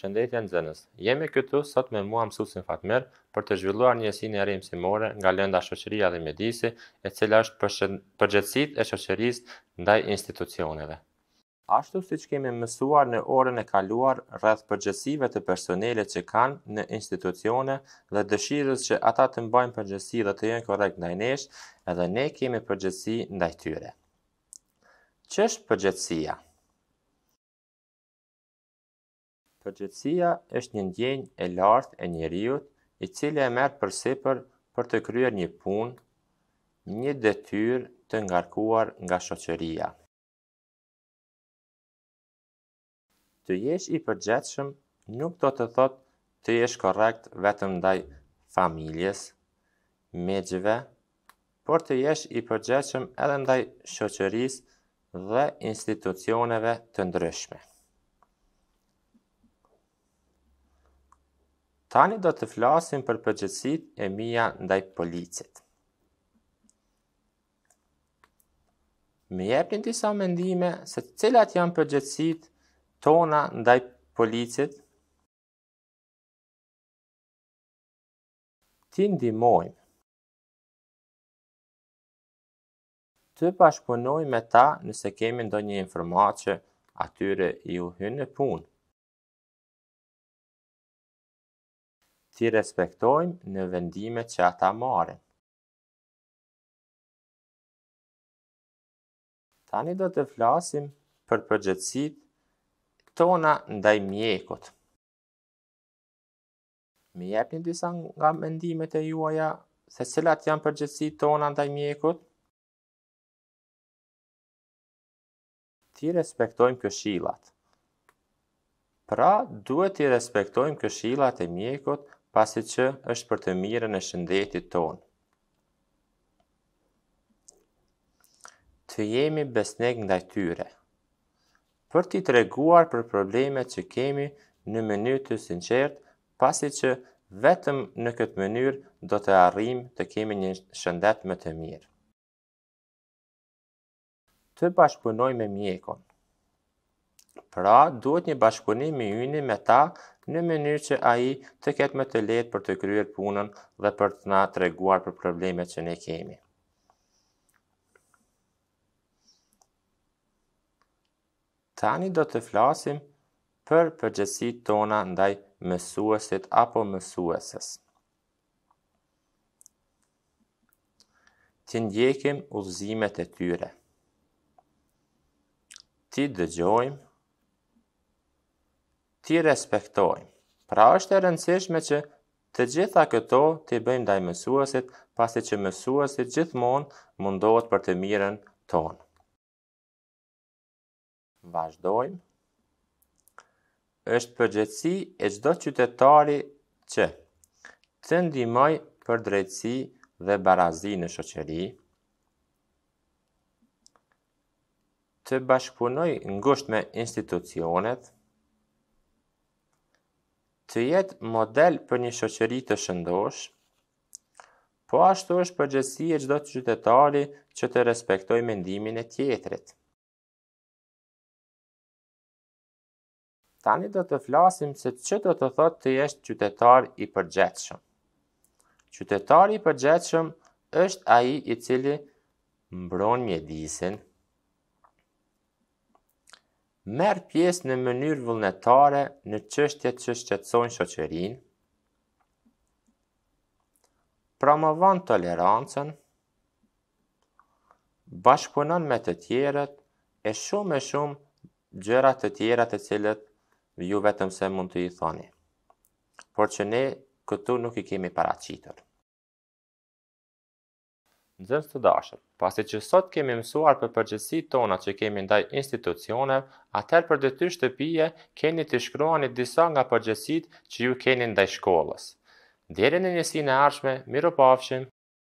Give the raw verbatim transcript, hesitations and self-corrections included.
Përshëndetje nxënës. Jemi këtu sot me mua mësuesin Fatmer për të zhvilluar njësinë e rrëmësimore nga lënda shoqëria dhe mjedisi, e cila është përshën- përgjegjësitë e shoqërisë ndaj institucioneve. Ashtu siç kemi mësuar në orën e kaluar rreth përgjegjësive të personelit që kanë në institucione dhe dëshirës që ata të mbajnë përgjegjësi dhe të jenë korrekt ndaj nesh, edhe ne kemi përgjegjësi ndaj tyre. Ç'është përgjegjësia? Përgjegjësia është një ndjenjë e lartë e njeriut, i cili e merr përsipër për të kryer një punë, një detyrë të ngarkuar nga shoqëria. Të jesh i përgjegjshëm nuk do të thotë të jesh korrekt vetëm ndaj familjes, miqve, por të jesh i përgjegjshëm edhe ndaj shoqërisë dhe institucioneve të ndryshme. Tani do të flasim për përgjegjësitë e mia ndaj policit. Më jepni disa mendime se cilat janë përgjegjësitë tona ndaj policit? Ti ndihmojmë. Të bashkëpunojmë me ta nëse kemi ndonjë informatë që atyre ju hyn në punë. Ti respektojmë në vendimet që ata marrin. Tani do të flasim për përgjegjësitë tona ndaj mjekut. Më jepni disa nga mendimet e juaja se cilat janë përgjegjësitë tona ndaj mjekut? Ti respektojmë këshillat. Pra, duhet i respektojmë këshillat e mjekut pasi që është për të mirën e shëndetit tonë. Të jemi besnik ndaj tyre. Për t'i treguar për problemet që kemi në mënyrë të sinqertë, pasi që vetëm në këtë mënyrë do të arrijmë të kemi një shëndet më të mirë. Të bashkëpunojmë me mjekun. Pra, duhet një bashkëpunim i yni me ta në mënyrë që ai të ketë më të lehtë për të kryer punën dhe për të na treguar për problemet që ne kemi. Tani do të flasim për përgjegjësitë tona ndaj mësuesit apo mësuesës. Ti ndjekim udhëzimet e tyre. Ti dëgjojmë. Ti respektojmë. Pra është e rëndësishme që të gjitha këto t'i bëjmë ndaj mësuesit, pasi që mësuesi gjithmonë mundohet për të mirën tonë. Vazhdojmë. Është përgjegjësi e çdo qytetari që të ndihmojë për drejtësi dhe barazi në shoqëri, të bashkëpunoj ngushtë me institucionet, të jetë model për një shoqëri të shëndosh, po ashtu është përgjegjësi e çdo qytetari që të respektojë mendimin e tjetrit. Tani do të flasim se ç'do të thotë të jesh qytetar i përgjegjshëm. Qytetari i përgjegjshëm është ai i cili mbron mjedisin, merr pjesë në mënyrë vullnetare në çështjet që shqetësojnë shoqërinë, promovon tolerancën, bashkëpunon me të tjerët e shumë e shumë gjëra të tjera të cilët ju vetëm se mund të i thoni, por që ne këtu nuk i kemi paraqitur. Nxënës të dashur, pasi që sot kemi mësuar për përgjegjësitë tona që kemi ndaj institucioneve, atëherë për detyrë shtëpie keni të shkruani disa nga përgjegjësitë që ju keni ndaj shkollës. Deri në njësinë e ardhshme, miropafshim.